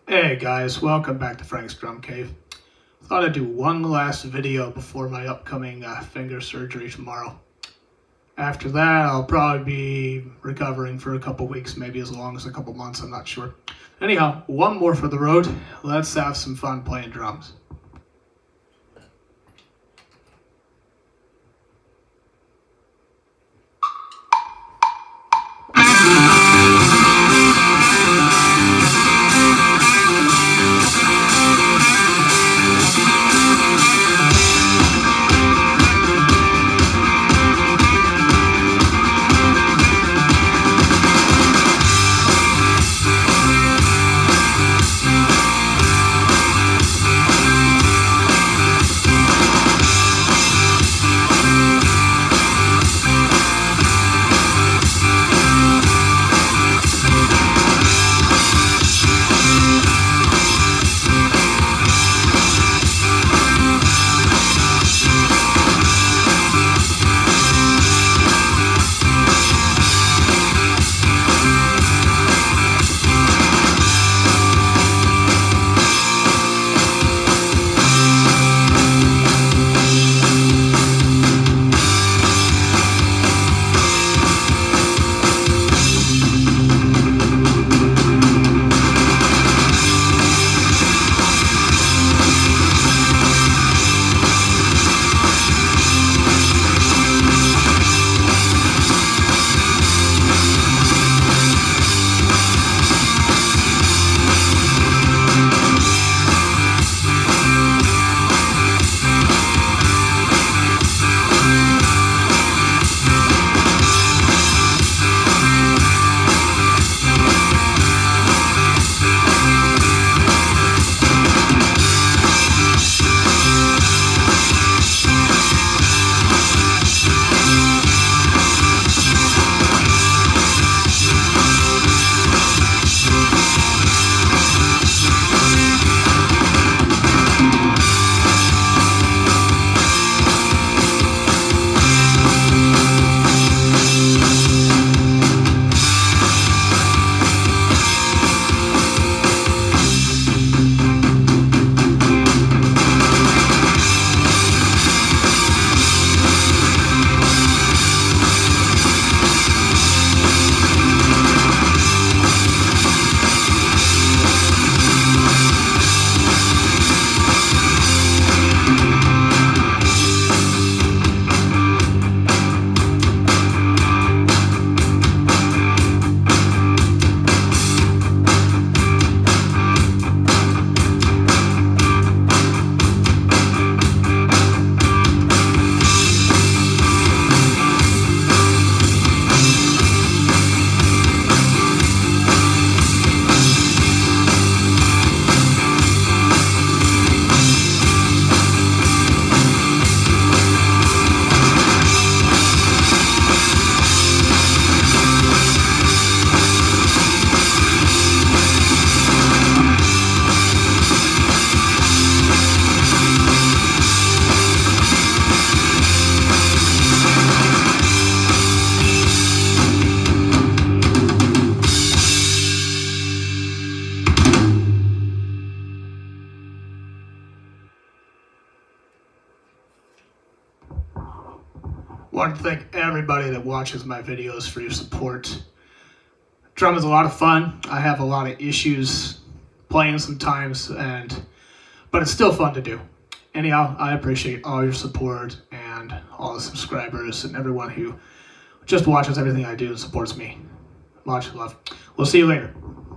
Hey guys, welcome back to Frank's Drum Cave. Thought I'd do one last video before my upcoming finger surgery tomorrow. After that, I'll probably be recovering for a couple weeks, maybe as long as a couple months, I'm not sure. Anyhow, one more for the road. Let's have some fun playing drums. Want to thank everybody that watches my videos for your support. Drum is a lot of fun. I have a lot of issues playing sometimes, but it's still fun to do. Anyhow, I appreciate all your support and all the subscribers and everyone who just watches everything I do and supports me. Much love. We'll see you later.